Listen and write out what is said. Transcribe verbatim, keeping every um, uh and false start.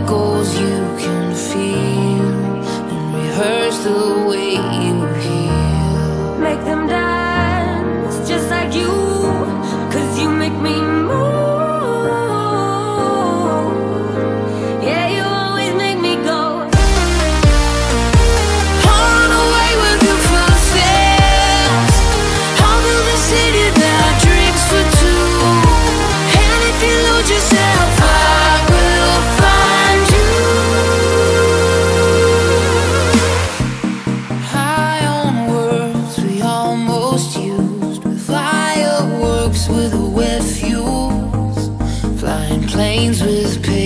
echoes you can feel, and rehearse the way you heal. Make them dance just like you, 'cause you make me move. Yeah, you always make me go. On away with you for sales. I'll build a city that I drinks for two. And if you lose yourself, I will find you. High on words we almost used, with fireworks with wet fuse, flying planes with